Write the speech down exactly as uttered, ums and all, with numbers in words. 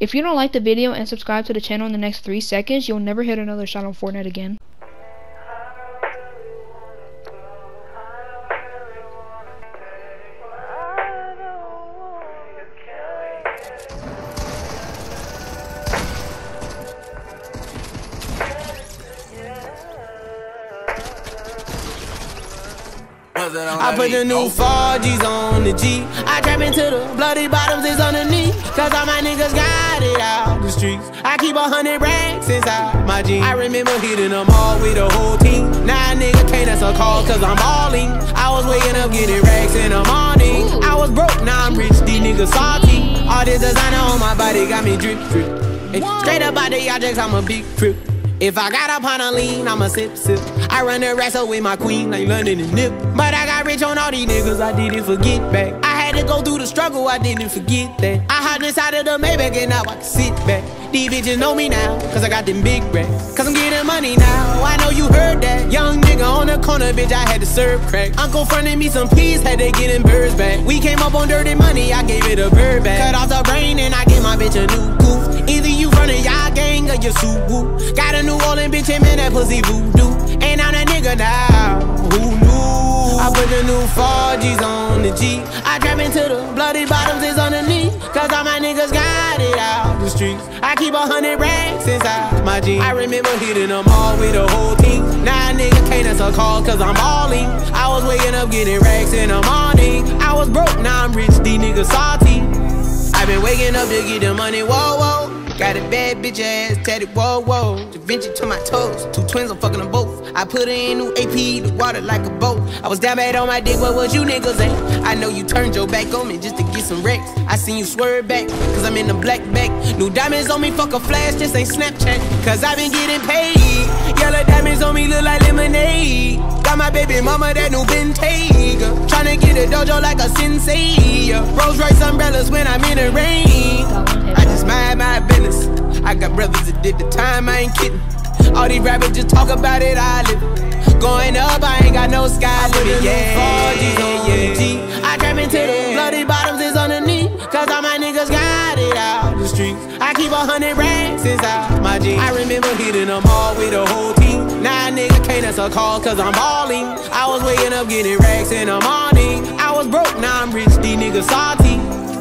If you don't like the video and subscribe to the channel in the next three seconds, you'll never hit another shot on Fortnite again. I put the new four G's on the G. I trap into the bloody bottoms is underneath. Cause all my niggas got it out the streets. I keep a hundred racks inside my jeans. I remember hitting them all with the whole team. Now a nigga can't answer calls cause I'm balling. I was waking up getting racks in the morning. I was broke, now I'm rich, these niggas salty. All this designer on my body got me drip, drip. Hey, straight up out the objects, I'm a big trip. If I got up on a lean, I'ma sip, sip. I run the wrestle with my queen like London and Nip. But I got rich on all these niggas, I didn't forget back. I had to go through the struggle, I didn't forget that. I hopped inside of the Maybach and now I can sit back. These bitches know me now, cause I got them big racks. Cause I'm getting money now, I know you heard that. Young nigga on the corner, bitch, I had to serve crack. Uncle fronted me some peas, had to get them birds back. We came up on dirty money, I gave it a bird back. Cut off the brain and I gave my bitch a new goof. Either you running y'all gang or you Subaru. Got a New Orleans bitch and man, that pussy voodoo. And I'm that nigga now, who knew? I put the new four G's on the G. I trap into the bloody bottoms is underneath. Cause all my niggas got it out the streets. I keep a hundred racks inside my jeans. I remember hitting them all with the whole team. Now a nigga can't answer calls cause I'm balling. I was waking up getting racks in the morning. I was broke, now I'm rich, these niggas salty. I been waking up to get the money, whoa, whoa. Got a bad bitch ass tatted, whoa, whoa. Da Vinci to my toes, two twins, I'm fucking them both. I put her in new A P, the water like a boat. I was down bad on my dick, what was you niggas at? I know you turned your back on me just to get some wrecks. I seen you swerve back, cause I'm in the black back. New diamonds on me, fuck a flash, this ain't Snapchat. Cause I been getting paid. Yellow diamonds on me look like lemonade. Got my baby mama that new Bentayga. Tryna get a dojo like a sensei. Rolls Royce umbrellas when I'm in the rain. I just mind my business. I got brothers that did the time, I ain't kidding. All these rappers just talk about it, I live it. Going up, I ain't got no sky limit. Yeah, four G's on the G. I trap into the bloody bottoms is underneath. Cause all my niggas got it out the streets. I keep a hundred racks inside my jeans. I remember hitting them all with the whole team. Now a nigga can't answer calls cause I'm balling. I was waking up getting racks in the morning. I was broke, now I'm rich, these niggas salty.